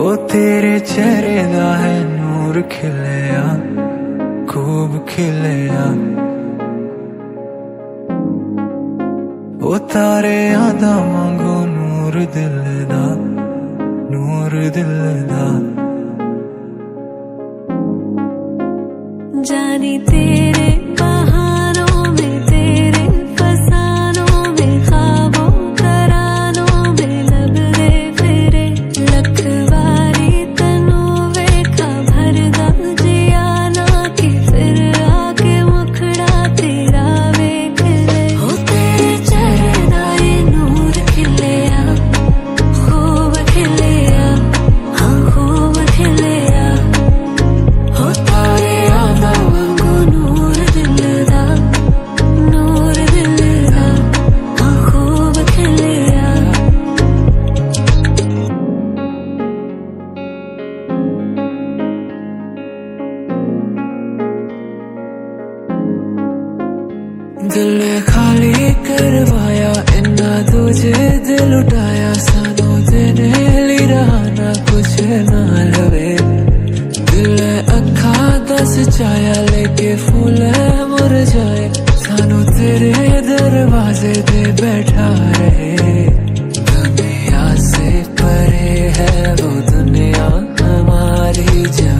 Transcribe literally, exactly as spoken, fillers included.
ओ तेरे चेहरे दा है नूर खिलिया, खूब खिलिया। ओ तारे आदा वांगू नूर दिल दा, नूर दिल दा। जानी तेरे बहारों में, तेरे फसानों में, ख्वाबों तरानों में लब दे फिरे। लखवारी तनु वेखा भरदा जिया ना कि फिर आके मुखड़ा तेरा वेख ले। हो तेरे चेहरे दा ये नूर खिलिया, खूब खिलिया, हाँ खूब खिलिया। हो तारे आदा वांगू नूर दिल दा, नूर दिल दा, हाँ खूब खिलिया। दिल खाली करवाया इन्ना तुझे दिल उठाया, सानू तेरे लिए रहा ना कुछ ना लवे। दिल अखा दस चाया लेके फूल मुरझाए, सानू तेरे दरवाजे पे बैठा रहे। दुनिया से परे है वो दुनिया हमारी।